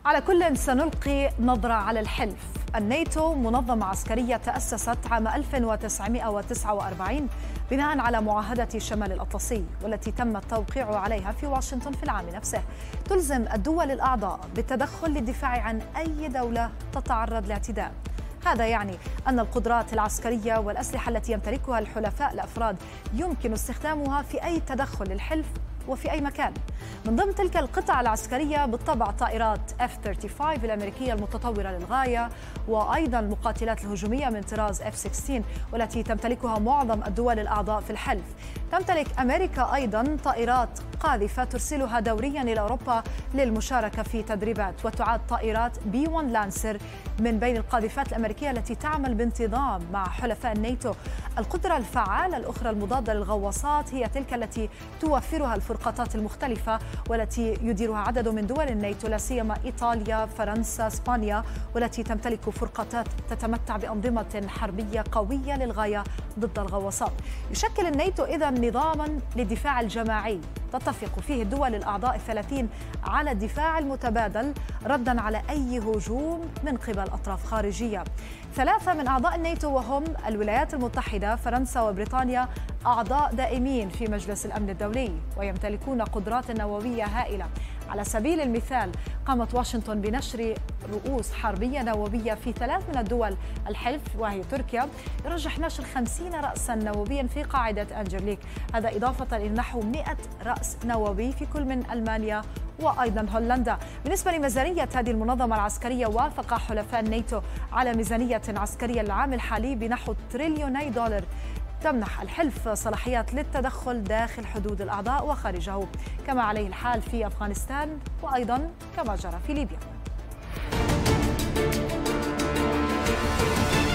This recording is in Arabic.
على كل سنلقي نظرة على الحلف. الناتو منظمة عسكرية تأسست عام 1949 بناء على معاهدة شمال الأطلسي، والتي تم التوقيع عليها في واشنطن في العام نفسه. تلزم الدول الأعضاء بالتدخل للدفاع عن أي دولة تتعرض لاعتداء. هذا يعني أن القدرات العسكرية والأسلحة التي يمتلكها الحلفاء الأفراد يمكن استخدامها في أي تدخل للحلف وفي أي مكان. من ضمن تلك القطع العسكرية بالطبع طائرات F-35 الأمريكية المتطورة للغاية، وأيضا المقاتلات الهجومية من طراز F-16 والتي تمتلكها معظم الدول الأعضاء في الحلف. تمتلك أمريكا أيضا طائرات قاذفة ترسلها دوريا إلى أوروبا للمشاركة في تدريبات، وتعد طائرات B-1 لانسر من بين القاذفات الأمريكية التي تعمل بانتظام مع حلفاء الناتو. القدرة الفعالة الأخرى المضادة للغواصات هي تلك التي توفرها الفرقاطات المختلفة والتي يديرها عدد من دول الناتو، لا سيما إيطاليا، فرنسا، إسبانيا، والتي تمتلك فرقاطات تتمتع بأنظمة حربية قوية للغاية ضد الغواصات. يشكل الناتو إذن نظاما للدفاع الجماعي تتفق فيه الدول الأعضاء 30 على الدفاع المتبادل ردا على أي هجوم من قبل أطراف خارجية. 3 من أعضاء الناتو وهم الولايات المتحدة، فرنسا وبريطانيا أعضاء دائمين في مجلس الأمن الدولي ويمتلكون قدرات نووية هائلة. على سبيل المثال قامت واشنطن بنشر رؤوس حربية نووية في 3 من الدول الحلف، وهي تركيا يرجح نشر 50 رأسا نوويا في قاعدة أنجرليك، هذا إضافة إلى نحو 100 رأس نووي في كل من ألمانيا وأيضا هولندا. بالنسبة لميزانية هذه المنظمة العسكرية، وافق حلفاء الناتو على ميزانية عسكرية للعام الحالي بنحو تريليوني دولار تمنح الحلف صلاحيات للتدخل داخل حدود الأعضاء وخارجه، كما عليه الحال في أفغانستان وأيضا كما جرى في ليبيا.